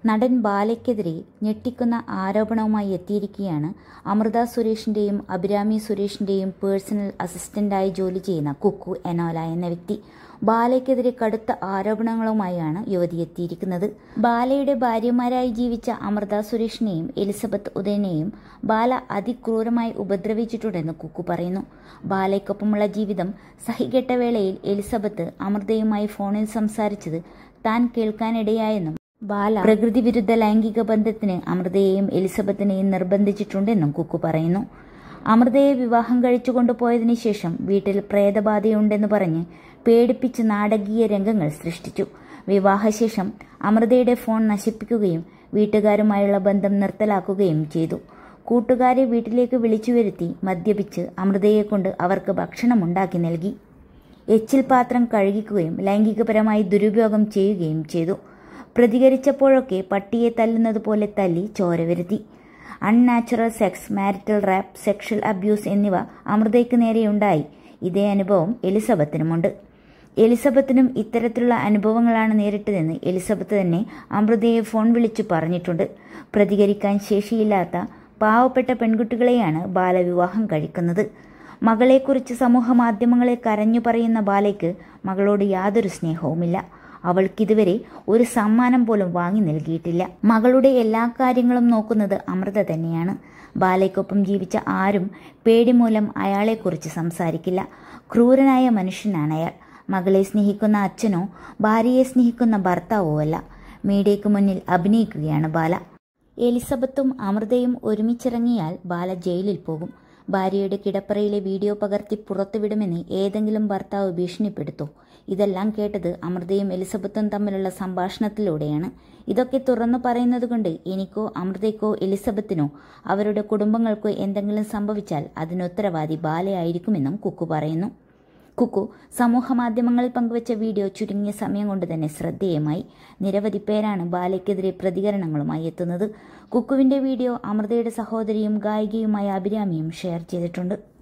നടൻ ബാലയ്ക്കെതിരെ ഞെട്ടിക്കുന്ന ആരോപണവുമായി എത്തിയിരിക്കുകയാണ് അമൃത സുരേഷിന്റെയും അഭിരാമി സുരേഷിന്റെയും പേഴ്സണൽ അസിസ്റ്റന്റായി ജോലി ചെയ്യുന്ന കുക്കു എനോല എന്ന വ്യക്തി. ബാലയ്ക്കെതിരെ കടുത്ത ആരോപണങ്ങളുമായാണ് യുവതി എത്തിയിരിക്കുന്നത്. ബാലയുടെ ഭാര്യമാരായി ജീവിച്ച അമൃത സുരേഷിനെയും എലിസബത്ത് ഉദയനെയും ബാല അതിക്രൂരമായി ഉപദ്രവിച്ചിട്ടുണ്ടെന്ന് കുക്കു പറയുന്നു. ബാലയ്ക്കൊപ്പമുള്ള ജീവിതം സഹികെട്ട വേളയിൽ എലിസബത്ത് അമൃതയുമായി ഫോണിൽ സംസാരിച്ചത് താൻ കേൾക്കാനിടയായെന്നും ബാല പ്രകൃതി വിരുദ്ധ ലൈംഗിക ബന്ധത്തിന് അമൃതയെയും എലിസബത്തിനെയും നിർബന്ധിച്ചിട്ടുണ്ടെന്നും കുക്കു പറയുന്നു. അമൃതയെ വിവാഹം കഴിച്ചു കൊണ്ടുപോയതിനു ശേഷം വീട്ടിൽ പ്രേതബാധയുണ്ടെന്ന് പറഞ്ഞ് പേടിപ്പിച്ച് നാടകീയ രംഗങ്ങൾ സൃഷ്ടിച്ചു. വിവാഹശേഷം അമൃതയുടെ ഫോൺ നശിപ്പിക്കുകയും വീട്ടുകാരുമായുള്ള ബന്ധം നിർത്തലാക്കുകയും ചെയ്തു. കൂട്ടുകാരെ വീട്ടിലേക്ക് വിളിച്ചു വരുത്തി മദ്യപിച്ച് അമൃതയെക്കൊണ്ട് അവർക്ക് ഭക്ഷണമുണ്ടാക്കി നൽകി. എച്ചിൽ പാത്രം കഴുകിക്കുകയും ലൈംഗികപരമായി ദുരുപയോഗം ചെയ്യുകയും ചെയ്തു. പ്രതികരിച്ചപ്പോഴൊക്കെ പട്ടിയെ തല്ലുന്നത് പോലെ തല്ലി ചോര വരുത്തി. Unnatural sex, marital rape, sexual abuse എന്നിവ അമൃതയ്ക്ക് നേരെയുണ്ടായി. ഇതേ അനുഭവം എലിസബത്തിനുമുണ്ട്. എലിസബത്തിനും ഇത്തരത്തിലുള്ള അനുഭവങ്ങളാണ് നേരിട്ടതെന്ന് എലിസബത്ത് തന്നെ അമൃതയെ ഫോൺ വിളിച്ചു പറഞ്ഞിട്ടുണ്ട്. പ്രതികരിക്കാൻ ശേഷിയില്ലാത്ത പാവപ്പെട്ട പെൺകുട്ടികളെയാണ് ബാല വിവാഹം കഴിക്കുന്നത്. മകളെക്കുറിച്ച് സമൂഹ മാധ്യമങ്ങളെ കരഞ്ഞു പറയുന്ന ബാലയ്ക്ക് മകളോട് യാതൊരു സ്നേഹവുമില്ല. അവൾക്കിതുവരെ ഒരു സമ്മാനം പോലും വാങ്ങി നൽകിയിട്ടില്ല. മകളുടെ എല്ലാ കാര്യങ്ങളും നോക്കുന്നത് അമൃത തന്നെയാണ്. ബാലയ്ക്കൊപ്പം ജീവിച്ച ആരും പേടി മൂലം അയാളെക്കുറിച്ച് സംസാരിക്കില്ല. ക്രൂരനായ മനുഷ്യനാണ് അയാൾ. മകളെ സ്നേഹിക്കുന്ന അച്ഛനോ ഭാര്യയെ സ്നേഹിക്കുന്ന ഭർത്താവോ അല്ല. മീഡിയയ്ക്ക് മുന്നിൽ അഭിനയിക്കുകയാണ് ബാല. എലിസബത്തും അമൃതയും ഒരുമിച്ചിറങ്ങിയാൽ ബാല ജയിലിൽ പോകും. ഭാര്യയുടെ കിടപ്പറയിലെ വീഡിയോ പകർത്തി പുറത്തുവിടുമെന്ന് ഏതെങ്കിലും ഭർത്താവ് ഭീഷണിപ്പെടുത്തോ? ഇതെല്ലാം കേട്ടത് അമൃതയും എലിസബത്തും തമ്മിലുള്ള സംഭാഷണത്തിലൂടെയാണ്. ഇതൊക്കെ തുറന്നു പറയുന്നതുകൊണ്ട് എനിക്കോ അമൃതയ്ക്കോ എലിസബത്തിനോ അവരുടെ കുടുംബങ്ങൾക്കോ എന്തെങ്കിലും സംഭവിച്ചാൽ അതിനുത്തരവാദി ബാലയായിരിക്കുമെന്നും കുക്കു പറയുന്നു. കുക്കു സമൂഹ മാധ്യമങ്ങളിൽ പങ്കുവച്ച വീഡിയോ ചുരുങ്ങിയ സമയം കൊണ്ട് തന്നെ ശ്രദ്ധേയമായി. നിരവധി പേരാണ് ബാലയ്ക്കെതിരെ പ്രതികരണങ്ങളുമായി എത്തുന്നത്. കുക്കുവിന്റെ വീഡിയോ അമൃതയുടെ സഹോദരിയും ഗായികയുമായ അഭിരാമിയും ഷെയർ ചെയ്തിട്ടുണ്ട്.